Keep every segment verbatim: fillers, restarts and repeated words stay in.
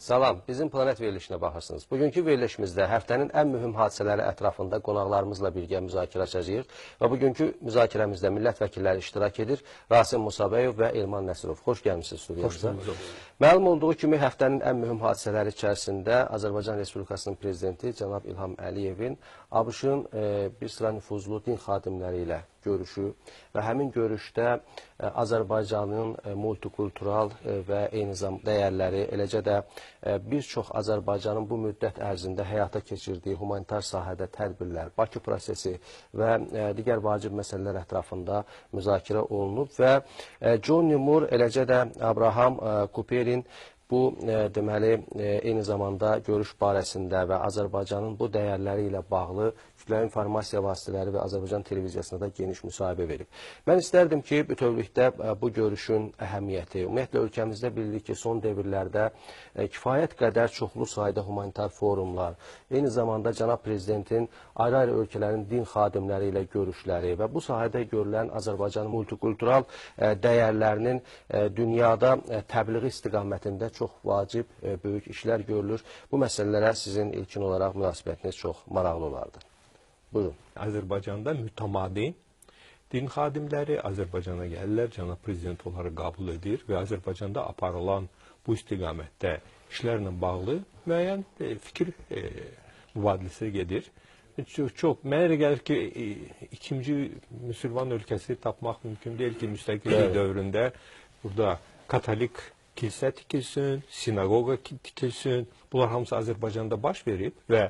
Salam, bizim Planet verilişinə baxırsınız. Bugünkü verilişimizdə həftənin ən mühüm hadisələri ətrafında qonaqlarımızla birgə müzakirə açacağıq və bugünkü müzakirəmizdə millət vəkilləri iştirak edir. Rasim Musabəyov və Elman Nəsirov. Xoş gəlmişsiniz studiyamıza. Məlum olduğu kimi həftənin ən mühüm hadisələri içərisində Azərbaycan Respublikasının prezidenti cənab İlham Əliyevin ABŞ-ın e, bir sıra nüfuzlu din xadimləri ilə görüşü və həmin görüşdə e, Azərbaycanın e, multikultural e, və eyni zamanda dəyərləri, eləcə də e, bir çox Azərbaycanın bu müddət ərzində həyata keçirdiyi humanitar sahədə tədbirlər, Bakı prosesi və e, digər vacib məsələlər ətrafında müzakirə olunub və e, Johnny Moore, eləcə də Abraham e, Cooperin bu e, deməli e, eyni zamanda görüş barəsində və Azərbaycanın bu dəyərləri ilə bağlı kütləvi informasiya vasitələri və Azərbaycan televiziyasında da geniş müsahibə verib. Mən istərdim ki, bütövlükdə e, bu görüşün əhəmiyyəti, ümumiyyətlə ölkəmizdə bilirik ki, son devirlərdə e, kifayət qədər çoxlu sayda humanitar forumlar, eyni zamanda cənab prezidentin ayrı-ayrı ölkələrin din xadimləri ilə görüşləri və bu sahədə görülən Azərbaycanın multikultural e, dəyərlərinin e, dünyada e, təbliği istiqamətində çox vacib, e, böyük işlər görülür. Bu məsələlərə sizin ilkin olaraq münasibətiniz çox maraqlı olardı. Buyurun. Azərbaycanda mütəmadi din xadimləri Azərbaycana gəlirlər, cənab prezident onları qəbul edir və Azərbaycanda aparılan bu istiqamətdə işlərlə bağlı müəyyən e, fikir e, mübadiləsi gedir. Çox, çox, mənə elə gəlir ki, e, ikinci müsəlman ölkəsi tapmaq mümkün deyil ki, müstəqillik dövründə burada katolik kilsə tikilsin, sinagoga tikilsin. Bunlar hamısı Azərbaycanda baş verib və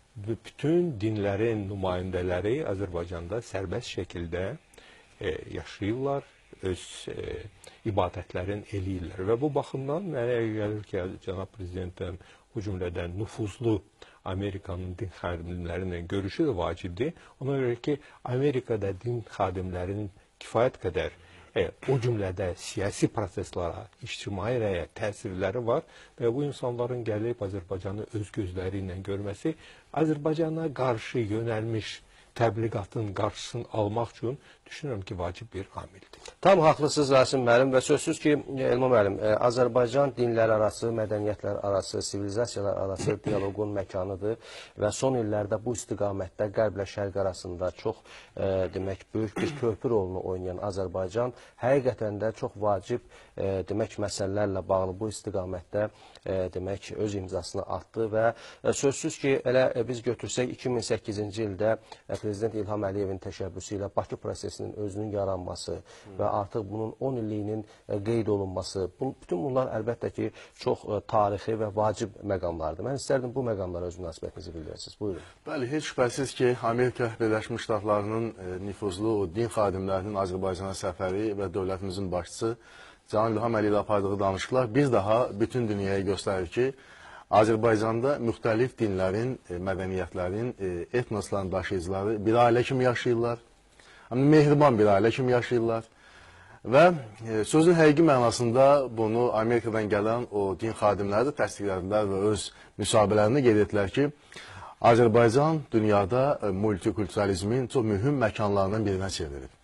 bütün dinlərin nümayəndələri Azərbaycanda sərbəst şəkildə e, yaşayırlar, öz e, ibadətlərin eləyirlər. Və bu baxımdan mənə gəlir ki, cənab prezidentin bu cümlədən nüfuzlu Amerikanın din xadimləri ilə görüşü də vacibdir. Ona görə ki, Amerikada din xadimlərinin kifayət qədər E, o cümlədə siyasi proseslara, ictimai rəyə təsirləri var və bu insanların gəlib Azərbaycanı öz gözləri ilə görməsi Azərbaycana qarşı yönəlmiş təbliğatın qarşısını almaq üçün düşünürəm ki, vacib bir amildir. Tam haqlısınız Rasim müəllim və sözsüz ki, Elman müəllim, e, Azərbaycan dinlər arası, mədəniyyətlər arası, sivilizasiyalar arası dialoqun məkanıdır və son illərdə bu istiqamətdə qərblə şərq arasında çox e, demək böyük bir köprü rolunu oynayan Azərbaycan həqiqətən də çox vacib e, demək məsələlərlə bağlı bu istiqamətdə e, demək öz imzasını atdı və e, sözsüz ki, elə e, biz götürsək iki min səkkizinci ildə e, prezident İlham Əliyevin təşəbbüsü ilə Bakı prosesinin özünün yaranması hmm. və artıq bunun on illiyinin e, qeyd olunması, bu, bütün bunlar əlbəttə ki, çox e, tarixi və vacib məqamlardır. Mən istərdim bu məqamlara öz münasibətinizi bildirəsiniz. Buyurun. Bəli, heç şübhəsiz ki, Amerika Birləşmiş Ştatlarının e, nüfuzlu din xadimlərinin Azərbaycana səfəri və dövlətimizin başçısı cənab İlham Əliyev apardığı danışıqlar bir daha bütün dünyaya göstərir ki, Azərbaycanda müxtəlif dinlərin, e, mədəniyyətlərin, e, etnosların daşıyıcıları bir ailə kimi yaşayırlar. Mehriban bir ailə kimi yaşayırlar. Və e, sözün həqiqi mənasında bunu Amerikadan gələn o din xadimləri də təsdiqlədilər və öz müsahibələrində qeyd etdilər ki, Azərbaycan dünyada e, multikulturalizmin çox mühüm məkanlarından birinə çevrilib.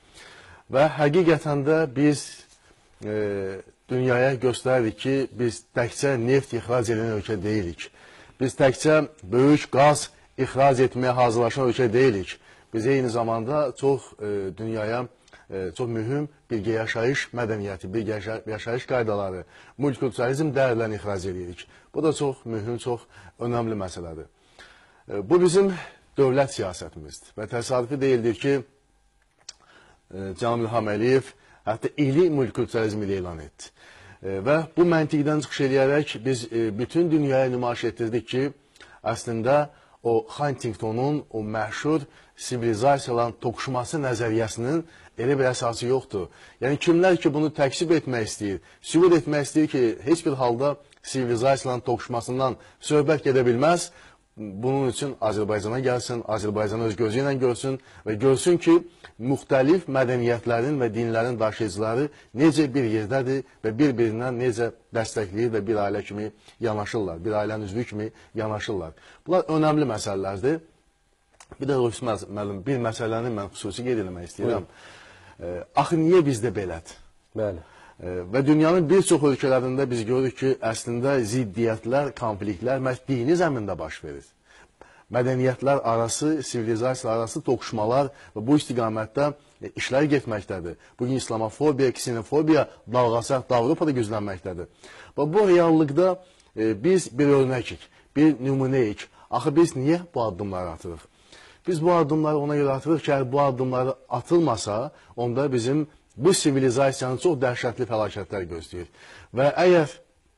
Və həqiqətən də biz e, dünyaya göstəririk ki, biz təkcə neft ixrac edən ölkə deyilik. Biz təkcə böyük qaz ixrac etməyə hazırlaşan ölkə deyilik. Biz eyni zamanda çox e, dünyaya e, çox mühüm bir yaşayış mədəniyyəti, bir yaşayış qaydaları, multikulturalizm dəyərlərini ixrac edirik. Bu da çox mühüm, çox önəmli məsələdir. E, bu bizim dövlət siyasətimizdir və təsadüfi deyildir ki, e, cənab İlham Əliyev hətta ili multikulturalizm ilə elan etdi. E, və bu məntiqdən çıxış edərək biz e, bütün dünyaya nümayiş etdirdik ki, əslində o Huntingtonun o məşhur sivilizasiyaların toqquşması nəzəriyyəsinin elə bir əsası yoxdur. Yəni kimlər ki bunu təksib etmək istəyir, sübut etmək istəyir ki, heç bir halda sivilizasiyaların toqquşmasından söhbət gedə bilməz. Bunun üçün Azərbaycana gəlsin, Azərbaycanı öz gözü ilə görsün və görsün ki, müxtəlif mədəniyyətlərin və dinlərin daşıyıcıları necə bir yerdədir və bir-birindən necə dəstəkləyir və bir ailə kimi yanaşırlar, bir ailənin üzvü kimi yanaşırlar. Bunlar önəmli məsələlərdir. Bir də müəllim, bir məsələni mən xüsusi qeyd eləmək istəyirəm. E, axı niyə bizdə belədir? Bəli. Və dünyanın bir çox ölkələrində biz görürük ki, əslində ziddiyyətlər, konfliktlər məhz dini zəmində baş verir. Mədəniyyətlər arası, sivilizasiyalar arası toqquşmalar və bu istiqamətdə işlər getməkdədir. Bugün İslamofobiya, ksenofobiya dalğası Avropada güclənməkdədir. Və bu reallıqda e, biz bir örnəkik, bir nümunəyik. Axı biz niyə bu addımları atırıq? Biz bu addımları ona görə atırıq ki, bu addımları atılmasa, onda bizim bu sivilizasiyanın çox dəhşətli fəlakətlər gözləyir. Və əgər,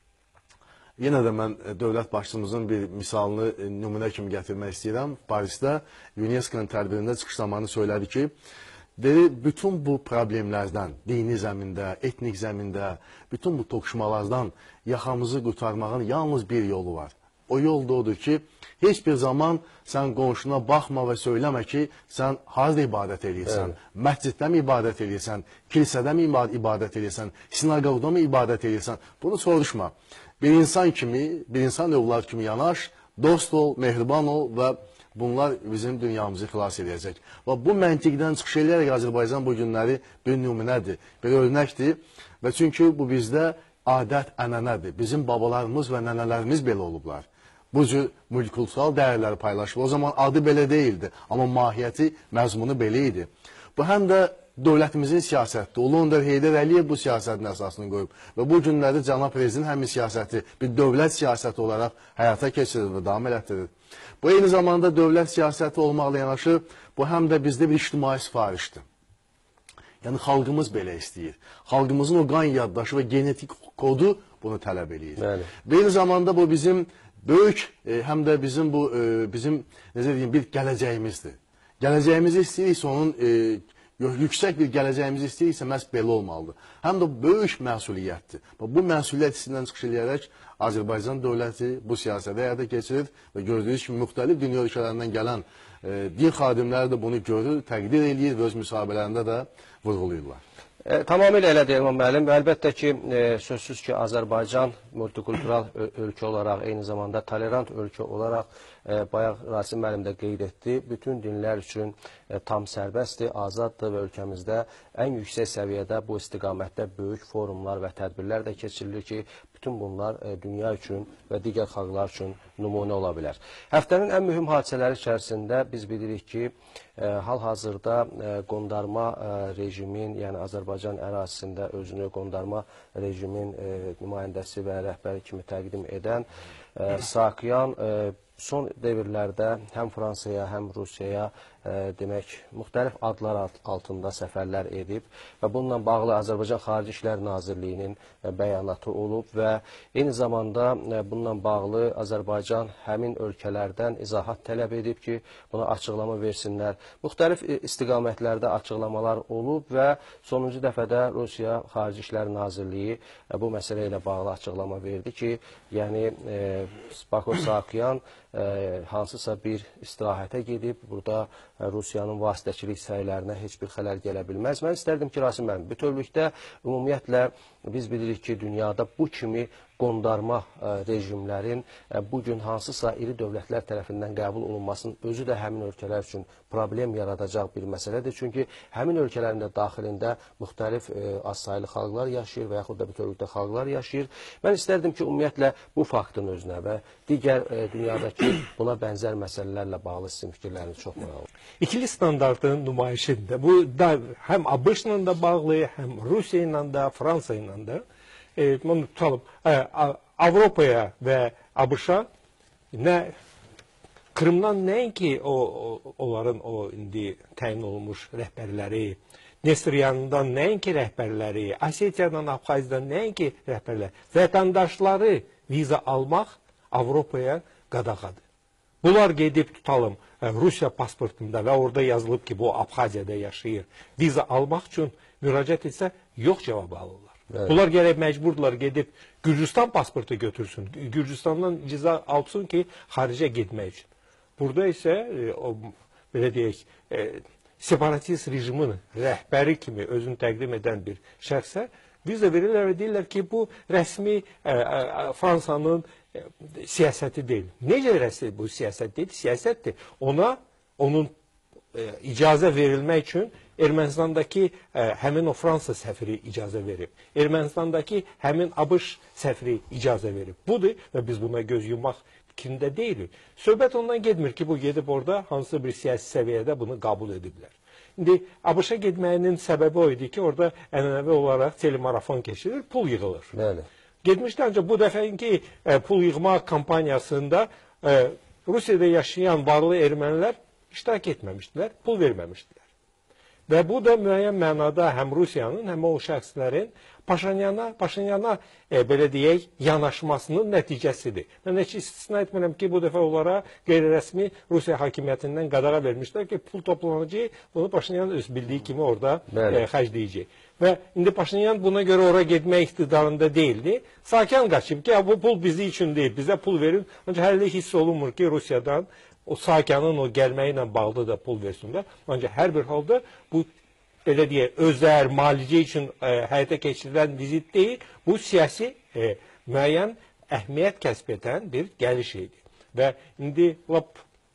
yenə də mən dövlət başçımızın bir misalını nümunə kimi gətirmək istəyirəm, Parisdə UNESCO-nun tədbirində çıxış zamanı söylədi ki, dedi, bütün bu problemlərdən, dini zəmində, etnik zəmində, bütün bu toqquşmalardan yaxamızı qurtarmağın yalnız bir yolu var. O yol da odur ki, heç bir zaman sən qonşuna baxma və söyləmə ki, sən harada ibadət edirsən, evet. Məsciddə mi ibadət edirsən, kilsədə mi ibadət edirsən, sinagogda mı ibadət edirsən, bunu soruşma. Bir insan kimi, bir insan övlad kimi yanaş, dost ol, mehriban ol və bunlar bizim dünyamızı xilas edəcək. Və bu məntiqdən çıxış edərək Azərbaycan bu günləri bir nümunədir, bir örnəkdir və çünki bu bizdə adət, ənənədir. Bizim babalarımız və nənələrimiz belə olublar. Bu cür multikultural dəyərləri paylaşılır. O zaman adı belə deyildi, amma mahiyyəti, məzmunu belə idi. Bu həm də dövlətimizin siyasətidir. Ulu Öndər Heydər Əliyev bu siyasətin əsasını qoyub və bu günləri cənab prezident həmin siyasəti bir dövlət siyasəti olaraq həyata keçirir və davam elətdirir. Bu eyni zamanda dövlət siyasəti olmaqla yanaşı, bu həm də bizdə bir ictimai sifarişdir. Yəni xalqımız belə istəyir. Xalqımızın o qan yaddaşı və genetik kodu bunu tələb eləyir. Bəli. Və eyni zamanda bu bizim böyük, e, həm də bizim bu e, bizim necə deyim, bir gələcəyimizdir. Gələcəyimizi istəyiriksə onun e, yüksək bir gələcəyimizi istəyiriksə məhz belə olmalıdır. Həm də böyük məsuliyyətdir. Bu məsuliyyət hissindən çıxış edərək Azərbaycan dövləti bu siyasədə həyata keçirir və gördüyünüz kimi müxtəlif dünya ölkələrindən gələn e, din xadimləri də bunu görür, təqdir eləyir və öz müsahibələrində də vurğulayırlar. E, tamamilə elə deyil müəllim. Əlbəttə ki, e, sözsüz ki, Azərbaycan multikultural ölkə olaraq, eyni zamanda tolerant ölkə olaraq, e, bayaq Rasim müəllim də qeyd etdi, bütün dinlər üçün e, tam sərbəstdir, azaddır və ölkəmizdə ən yüksək səviyyədə bu istiqamətdə böyük forumlar və tədbirlər də keçirilir ki, bütün bunlar e, dünya üçün və digər xalqlar üçün nümunə ola bilər. Həftənin ən mühüm hadisələri içərisində biz bilirik ki, e, hal-hazırda e, qondarma e, rejimin, yəni Azərbaycan ərazisində özünü qondarma rejimin e, nümayəndəsi və rəhbəri kimi təqdim edən e, Saakyan e, son devirlərdə həm Fransaya, həm Rusiyaya e, demək, müxtəlif adlar altında səfərlər edib və bununla bağlı Azərbaycan Xarici İşlər Nazirliyinin e, bəyanatı olub və eyni zamanda e, bununla bağlı Azərbaycan həmin ölkələrdən izahat tələb edib ki, buna açıqlama versinlər. Müxtəlif istiqamətlərdə açıqlamalar olub və sonuncu dəfədə Rusiya Xarici İşlər Nazirliyi e, bu məsələ ilə bağlı açıqlama verdi ki, yəni e, Bako Saakyan e, hansısa bir istirahətə gedib, burada e, Rusiyanın vasitəçilik səylərinə heç bir xələl gələ bilməz. Mən istərdim ki, Rasim müəllim, bütövlükdə ümumiyyətlə biz bilirik ki, dünyada bu kimi qondarma ə, rejimlərin ə, bugün hansısa iri dövlətlər tərəfindən qəbul olunmasının özü də həmin ölkələr üçün problem yaradacaq bir məsələdir. Çünki həmin ölkələrin də daxilində müxtəlif ə, azsaylı xalqlar yaşayır və yaxud da bütövlükdə xalqlar yaşayır. Mən istərdim ki, ümumiyyətlə bu faktın özünə və digər ə, dünyadakı buna bənzər məsələlərlə bağlı sizin fikirləriniz çox maraqlı. İkili standartın nümayişində bu da həm ABŞ-la da bağlı, həm Rusiya ilə də, Fransa ilə də. E, bunu tutalım, e, Avropaya və ABŞ-a nə Krımdan nəinki o, o, onların o indi təyin olunmuş rəhbərləri, Nesriyanından nəinki rəhbərləri, Osetiyadan, Abxaziyadan nəinki rəhbərləri, vətəndaşları viza almaq Avropaya qadağadır. Bunlar gedib tutalım Rusiya pasportunda və orada yazılıb ki, bu Abxaziyada yaşayır. Viza almaq üçün müraciət etsə, yox cavabı alırlar. Evet. Bunlar gərək məcburdular gedib Gürcüstan pasportu götürsün. Gürcüstandan viza alsın ki, xaricə getmək üçün. Burada isə e, o, belə deyək, e, separatist rejimin rəhbəri kimi özünü təqdim edən bir şəxsə viza verirlər və deyirlər ki, bu rəsmi e, e, Fransanın e, siyasəti deyil. Necə rəsmi bu siyasət deyil? Siyasətdir. Ona, onun e, icazə verilmək üçün Ermənistandakı e, həmin o Fransa səfiri icazə verib. Ermənistandakı həmin ABŞ səfiri icazə verib. Budur və biz buna göz yumaq fikrində deyilik. Söhbət ondan getmir ki, bu gedib orada hansısa bir siyasi səviyyədə bunu qəbul ediblər. İndi ABŞ-a getməyinin səbəbi o idi ki, orada ənənəvi olaraq telemarafon keçirir, pul yığılır. Bəli. Getmişdi, ancaq bu dəfəki e, pul yığma kampanyasında e, Rusiyada yaşayan varlı ermənilər iştirak etməmişdilər, pul verməmişdilər. Və bu da müəyyən mənada həm Rusiyanın, həm o şəxslərin Paşinyana, Paşinyana e, belə deyək, yanaşmasının nəticəsidir. Mən heç istisna etmirəm ki, bu dəfə onlara qeyri-rəsmi Rusiya hakimiyyətindən qadağa vermişlər ki, pul toplanacaq, bunu Paşinyan öz bildiyi kimi orada e, xərcləyəcək. Və indi Paşinyan buna görə ora getmək iqtidarında deyildi. Sakyan qaçıb ki, bu pul bizi üçün deyil, bizə pul verin. Ancaq hələ hiss olunmur ki, Rusiyadan o Sakyanın o gəlməyi ilə bağlı da pul versinlər. Ancaq hər bir halda bu belə deyək, özər, malicə üçün e, həyata keçirilən vizit deyil, bu siyasi e, müəyyən əhmiyyət kəsb edən bir gəliş idi. Və indi lap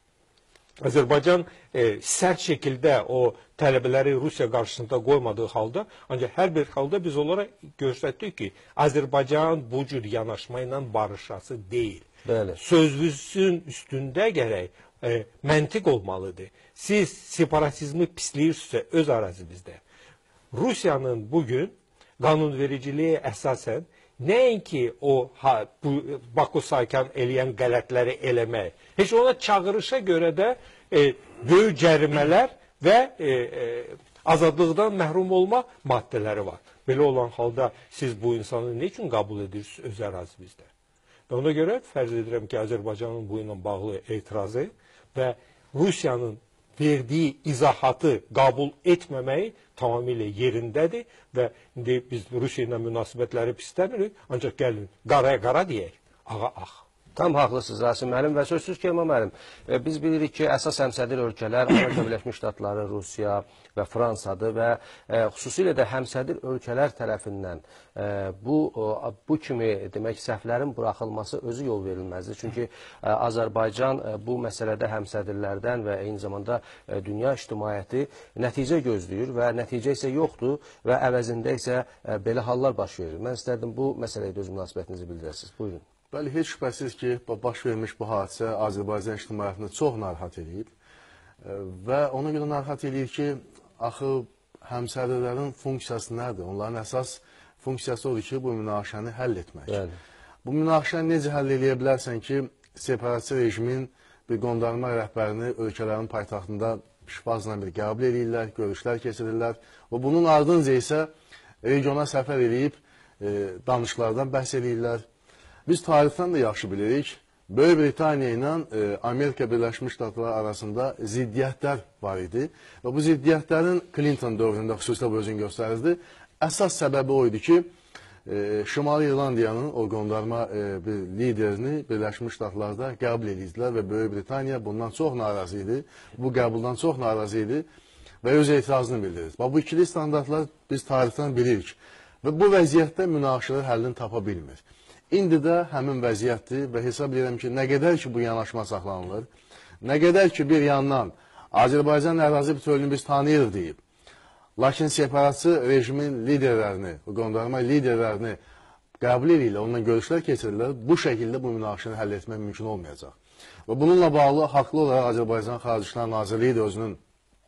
Azərbaycan e, sərt şəkildə o tələbələri Rusiya qarşısında qoymadığı halda, ancaq hər bir halda biz onlara göstərdik ki, Azərbaycan bu cür yanaşma ilə barışası deyil. Bəli. Sözünüzün üstündə gərək e, məntiq olmalıdır. Siz separatizmi pisləyirsinizsə öz ərazimizdə. Rusiyanın bugün qanunvericiliyə əsasən nəinki o ha, bu, Baku Sakyan eləyən qələtləri eləmək, heç ona çağırışa görə də e, böyük cərimələr və e, e, azadlıqdan məhrum olma maddələri var. Belə olan halda siz bu insanı nə üçün qəbul edirsiniz öz ərazimizdə? Və ona görə fərz edirəm ki, Azərbaycanın bu ilə bağlı etirazı və Rusiyanın verdiyi izahatı qəbul etməməyi tamamilə yerindədir və indi biz Rusiya ilə münasibətləri pisləmirik, ancaq gəlin qaraya qara deyək, ağa ağ. Tam haqlısınız Rasim müəllim və sözsüz ki, Elman müəllim, e, biz bilirik ki, əsas həmsədir ölkələr Amerika Birləşmiş Ştatları, Rusiya və Fransadır və e, xüsusilə də həmsədir ölkələr tərəfindən e, bu o, bu kimi demək səhvlərin buraxılması özü yol verilməzdir. Çünki e, Azərbaycan e, bu məsələdə həmsədirlərdən və eyni zamanda e, dünya ictimaiyyəti nəticə gözləyir və nəticə isə yoxdur və əvəzində isə e, belə hallar baş verir. Mən istərdim bu məsələyə də öz münasibətinizi bildirəsiniz. Buyurun. Bəli, heç şübhəsiz ki, baş vermiş bu hadisə Azərbaycan ictimaiyyətini çox narahat edib və ona görə narahat edir ki, axı həmsədrlərin funksiyası nədir? Onların əsas funksiyası odur ki, bu münaqişəni həll etmək. Bəli. Bu münaqişəni necə həll edə bilərsən ki, separatçı rejimin bir qondarma rəhbərini ölkələrin paytaxtında şifazla bir qəbul edirlər, görüşlər keçirirlər və bunun ardınca isə regiona səfər edib e, danışıqlardan bəhs edirlər. Biz tarixdən də yaxşı bilirik, Böyük Britaniya ilə e, Amerika Birləşmiş Ştatları arasında ziddiyyətlər var idi və bu ziddiyyətlərin Clinton dövründə xüsusilə bu özünü göstərirdi. Əsas səbəbi o idi ki, e, Şimali İrlandiyanın o qondarma e, bir liderini Birləşmiş Ştatlarda qəbul edirdilər və Böyük Britaniya bundan çox narazı idi, bu qəbuldan çox narazı idi və öz etirazını bildirir. Və bu ikili standartlar biz tarixdən bilirik və bu vəziyyətdə münaqişələr həllini tapa bilmir. İndi də həmin vəziyyətdir və hesab edirəm ki, nə qədər ki bu yanaşma saxlanılır, nə qədər ki bir yandan Azərbaycan ərazi bütövlüyünü biz tanıyırıq deyib, lakin separatçı rejimin liderlərini, qondarma liderlərini qəbul edirlər, onunla görüşlər keçirirlər, bu şəkildə bu münaqişəni həll etmək mümkün olmayacaq. Və bununla bağlı haqlı olaraq Azərbaycan Xarici İşlər Nazirliyi də özünün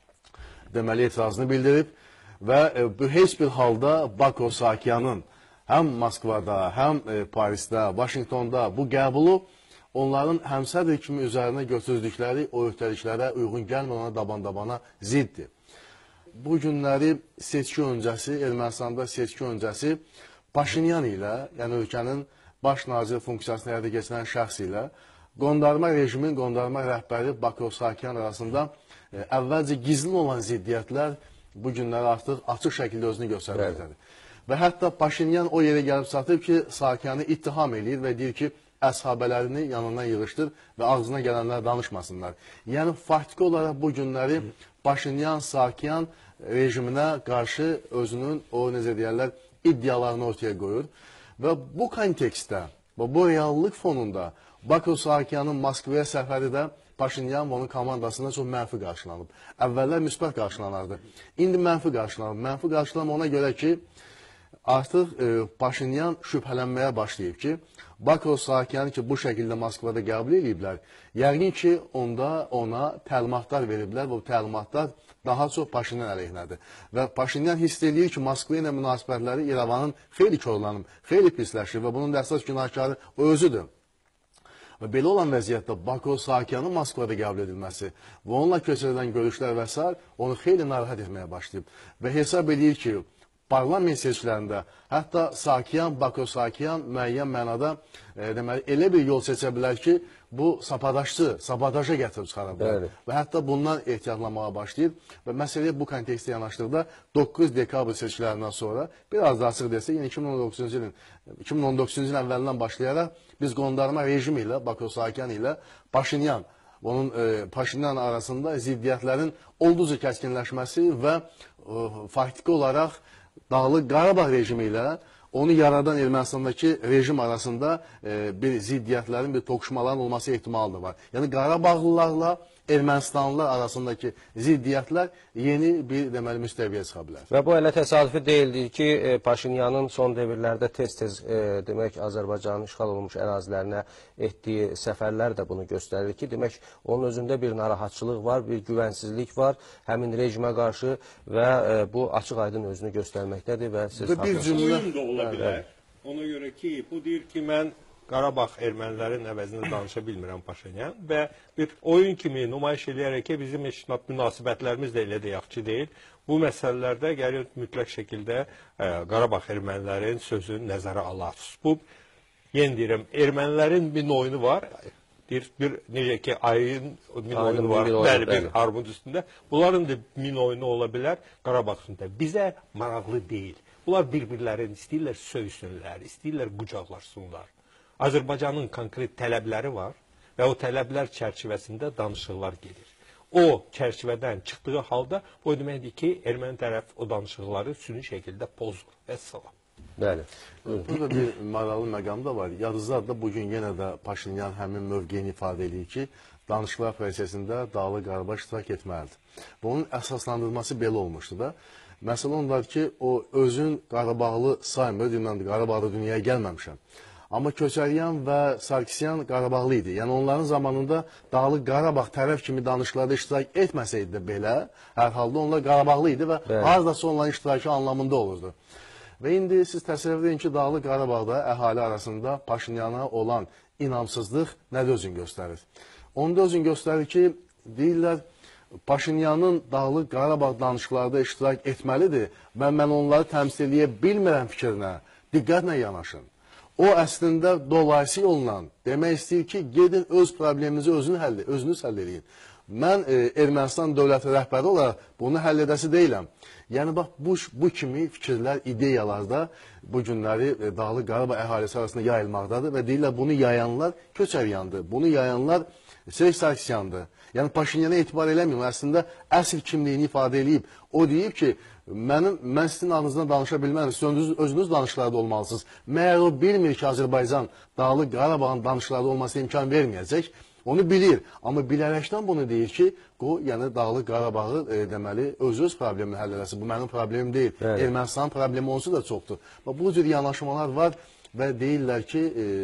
deməli etirazını bildirib və e, bu heç bir halda Bako Sakyanın həm Moskvada, həm e, Parisdə, Vaşinqtonda bu qəbulu onların həmsədr kimi üzərinə götürdükləri o öhdəliklərə uyğun gəlməyən daban-dabana ziddir. Bu günləri seçki öncəsi, Ermənistanda seçki öncəsi Paşinyan ilə, yəni ölkənin baş nazir funksiyasını həyata keçirən şəxs ilə qondarma rejimin, qondarma rəhbəri Bako Sakyan arasında e, əvvəlcə gizli olan ziddiyyətlər bu günləri artıq açıq şəkildə özünü göstərməkdədir. Və hətta Paşinyan o yerə gəlib çatıb ki, Sakyanı ittiham edir və deyir ki, əshabələrini yanından yığışdır və ağzına gələnlər danışmasınlar. Yəni, faktiki olaraq bu günləri Paşinyan, Sakyan rejiminə qarşı özünün o, necə deyərlər, iddialarını ortaya qoyur. Və bu kontekstdə, və bu reallıq fonunda Baku Saakiyanın Moskvaya səfəri də Paşinyan və onun komandasından çox mənfi qarşılanıb. Əvvəllər müsbət qarşılanardı. İndi mənfi qarşılanıb. Mənfi qarşılanıb ona görə ki, artıq e, Paşinyan şübhələnməyə başlayıb ki, Baku Saakiyanı ki, bu şəkildə Moskvada qəbul ediblər, yəqin ki, onda ona təlimatlar veriblər və bu təlimatlar daha çox Paşinyan əleyhinədir. Və Paşinyan hiss edir ki, Moskva ilə münasibətləri İrəvanın xeyli korlanıb, xeyli pisləşir və bunun da əsas günahkarı o özüdür. Və belə olan vəziyyətdə Baku Saakiyanın Moskvada qəbul edilməsi və onunla köçürülən görüşlər və s. onu xeyli narahat etməyə başlayıb. Və hesab edir ki, parlament seçkilərində hətta Saakiyan, Baku Saakiyan müəyyən mənada e, deməli, elə bir yol seçə bilər ki, bu sabotajçı, sabotaja gətirib çıxara bilər. Bəli. Və hətta bundan ehtiyatlanmağa başlayır. Və məsələyə bu kontekstdə yanaşdıqda doqquz dekabr seçkilərindən sonra, biraz da açıq desək, yəni iki min on doqquzuncu ilin, iki min on doqquzuncu ilin əvvəlindən başlayaraq biz qondarma rejimi ilə, Baku Saakiyan ilə Paşinyan, onun e, Paşinyan arasında ziddiyyətlərin olduqca kəskinləşməsi və e, faktiki olaraq Dağlıq Qarabağ rejimi ilə onu yaradan Ermənistandakı rejim arasında e, bir ziddiyyətlərin, bir toqquşmaların olması ehtimalı da var. Yəni Qarabağlılarla Ermənistanlılar arasındakı ziddiyyətlər yeni bir deməli müstəviyə çıxa bilər. Və bu elə təsadüfi deyildir ki, e, Paşinyanın son devirlərdə tez-tez e, demək Azərbaycanın işğal olunmuş ərazilərinə etdiyi səfərlər də bunu göstərir ki, demək onun özündə bir narahatçılıq var, bir güvənsizlik var həmin rejimə qarşı və e, bu açıq-aydın özünü göstərməkdədir və siz bir cümlə oyun da ola bilər. Ona görə ki, bu deyir ki, mən Qarabağ ermənilərin əvəzində danışa bilmirəm Paşinyan və bir oyun kimi nümayiş edərək ki, bizim eşitmə münasibətlərimiz də elə də yaxşı deyil. Bu məsələlərdə gəlir mütləq şəkildə ə, Qarabağ ermənilərin sözünü nəzərə alarız. Bu, yenə deyirəm, ermənilərin bir oyunu var. Bir, bir necə ki, ayın min oyunu var, bəli bir armud üstündə. Bunların da min oyunu ola bilər Qarabağ üstündə. Bizə maraqlı deyil. Bunlar bir-birlərini istəyirlər söysünlər, istəyirlər qucaqlaşsınlar. Azərbaycanın konkret tələbləri var və o tələblər çərçivəsində danışıqlar gedir. O çərçivədən çıxdığı halda o deməkdir ki, erməni tərəf o danışıqları süni şəkildə pozur və salam. Bəli. Burada bir maraqlı məqam da var. Yadınızda da bugün yenə də Paşinyan həmin mövqeyini ifadə edir ki, danışıqlar prosesində Dağlıq Qarabağ iştirak etməlidir. Və onun əsaslandırılması belə olmuşdu da. Məsələ ondadır ki, o özün Qarabağlı saymır, deyirəm, Qarabağda dünyaya gəlməmişəm. Amma Köçəryan və Sarkisyan Qarabağlı idi. Yəni onların zamanında Dağlıq Qarabağ tərəf kimi danışıqlarda iştirak etməsəydi də belə, hər halda onlar Qarabağlı idi və hazdasa onların iştirakı anlamında olurdu. Və indi siz təsəvvür edin ki, Dağlıq Qarabağda əhali arasında Paşinyana olan inamsızlıq nədə özünü göstərir? Onda özünü göstərir ki, deyirlər, Paşinyanın Dağlıq Qarabağ danışıqlarda iştirak etməlidir və mən onları təmsil edə bilmirəm fikrinə diqqətlə yanaşın. O əslində dolayısı yolla demək istəyir ki, gedin öz probleminizi özünü həll, özünüz həll edin. Mən e, Ermənistan dövləti rəhbəri olaraq bunu həll edəsi deyiləm. Yəni bax bu, bu kimi fikirlər, ideyalarda bu günləri e, Dağlıq Qarabağ əhalisi arasında yayılmaqdadır və deyirlər bunu yayanlar Köçəryandır, bunu yayanlar Serj Sarkisyandır. Yəni Paşinyana etibar eləməyim, əslində əsl kimliyini ifadə edib. O deyib ki, Mənim, mən sizin adınızdan danışa bilmərəm, siz özünüz, özünüz danışıqlarda olmalısınız. Məyər o bilmir ki, Azərbaycan Dağlıq Qarabağın danışıqlarda olmasına imkan verməyəcək. Onu bilir, amma bilərəkdən bunu deyir ki, o, yəni Dağlıq Qarabağı e, deməli, öz-öz problemini həll edəsi. Bu mənim problemim deyil. Evet. Ermənistanın problemi onsu da çoxdur. Bu cür yanaşmalar var və deyirlər ki,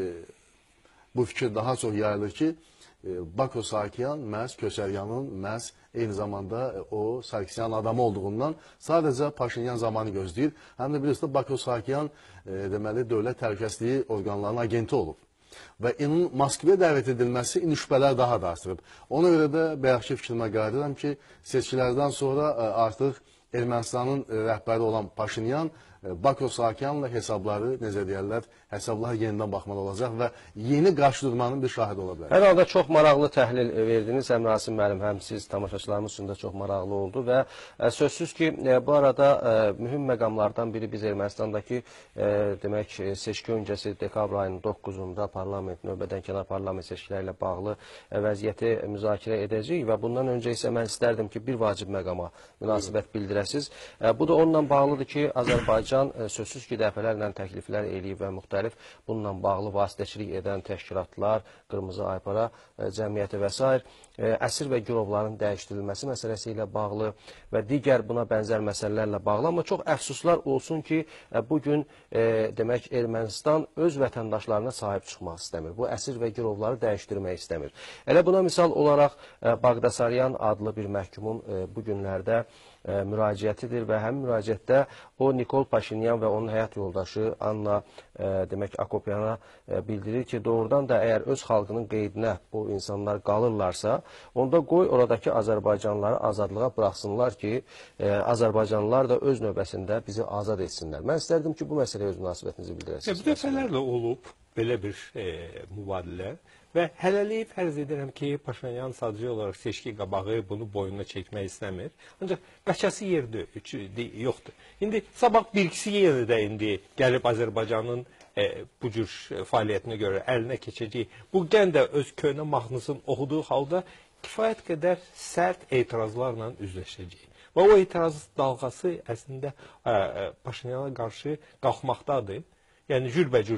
e, bu fikir daha çox yayılır ki, Baku Saakiyan məhz Köçəryanın məhz eyni zamanda o Sarkisyan adamı olduğundan sadəcə Paşinyan zamanı gözləyir. Həm də bilirsiniz, Baku Saakiyan e, deməli dövlət təhlükəsizliyi orqanlarının agenti olub. Və onun Moskvaya dəvət edilməsi indi şübhələr daha da artırıb. Ona görə də bayaqki fikrimə qayıdıram ki, seçkilərdən sonra e, artıq Ermənistanın e, rəhbəri olan Paşinyan Baku Saakiyanla hesabları, necə deyərlər, hesablar yenidən baxmalı olacaq və yeni qarşı durmanın bir şahidi ola bilər. Hər halda çox maraqlı təhlil verdiniz, həm Rasim müəllim, həm siz tamaşaçılarımız üçün də çox maraqlı oldu və ə, sözsüz ki, ə, bu arada ə, mühüm məqamlardan biri biz Ermənistandakı ə, demək, seçki öncəsi dekabr ayının doqquzunda parlament, növbədən kənar parlament seçkiləri ilə bağlı ə, vəziyyəti müzakirə edəcəyik və bundan öncə isə mən istərdim ki, bir vacib məqama münasibət bildirəsiz. Ə, bu da onunla bağlıdır ki, Azərbaycan Azərbaycan e, sözsüz ki, dəfələrlə təkliflər eləyib və müxtəlif bununla bağlı vasitəçilik edən təşkilatlar, Qırmızı Aypara e, cəmiyyəti və s. E, əsir və girovların dəyişdirilməsi məsələsi ilə bağlı və digər buna bənzər məsələlərlə bağlı. Amma çox əfsuslar olsun ki, e, bugün e, demək Ermənistan öz vətəndaşlarına sahib çıxmaq istəmir. Bu əsir və girovları dəyişdirmək istəmir. Elə buna misal olaraq e, Baqdasaryan adlı bir məhkumun e, bu günlərdə e, müraciətidir və həmin müraciətdə o Nikol Paşinyan və onun həyat yoldaşı Anna e, demək Akopiana e, bildirir ki, doğrudan da əgər öz xalqının qeydinə bu insanlar qalırlarsa, onda qoy oradakı Azərbaycanlıları azadlığa buraxsınlar ki, e, Azərbaycanlılar da öz növbəsində bizi azad etsinlər. Mən istərdim ki, bu məsələyə öz münasibətinizi bildirəsiniz. Bu dəfələrlə olub belə bir e, mübadilə. Və hələlik fərz edirəm ki, Paşinyan sadəcə olaraq seçki qabağı bunu boynuna çəkmək istəmir. Ancaq qaçası yerdə yoxdur. İndi sabah bir ikisi yenə də indi gəlib Azərbaycanın e, bu cür fəaliyyətinə görə əlinə keçəcək. Bu gən də öz köhnə mahnısını oxuduğu halda kifayət qədər sərt etirazlarla üzləşəcək. Və o etiraz dalğası əslində e, Paşinyana qarşı qalxmaqdadır. Yəni cürbəcür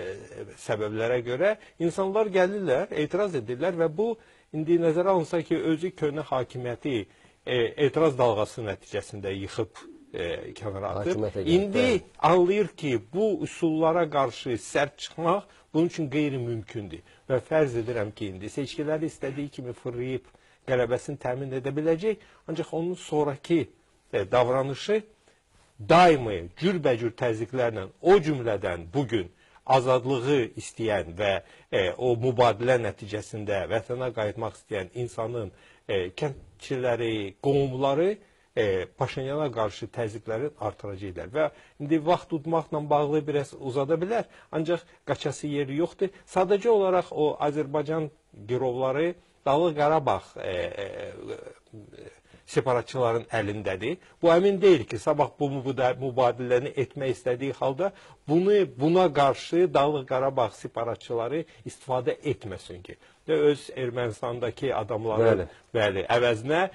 səbəblərə görə insanlar gəlirlər, etiraz edirlər və bu indi nəzərə alınsa ki, özü köhnə hakimiyyəti e, etiraz dalğası nəticəsində yıxıb e, kənara atır. İndi anlayır ki, bu üsullara qarşı sərt çıxmaq bunun üçün qeyri-mümkündür. Və fərz edirəm ki, indi seçkiləri istədiyi kimi fırlayıb qələbəsini təmin edə biləcək. Ancaq onun sonraki e, davranışı daimi cürbəcür təzyiqlərlə, o cümlədən bugün azadlığı istəyən və e, o mübadilə nəticəsində vətənə qayıtmaq istəyən insanın e, kəndçiləri, qohumları e, Paşinyana qarşı təzyiqləri artıracaqlar. Və indi vaxt tutmaqla bağlı biraz uzada bilər, ancaq qaçası yeri yoxdur. Sadəcə olaraq o Azərbaycan girovları Dağlıq Qarabağ e, e, separatçıların əlindədir. Bu əmin deyil ki, sabah bu mübadiləni etmək istədiyi halda bunu buna qarşı Dağlıq Qarabağ separatçıları istifadə etməsin ki, və öz Ermənistandakı adamların bəli, əvəzinə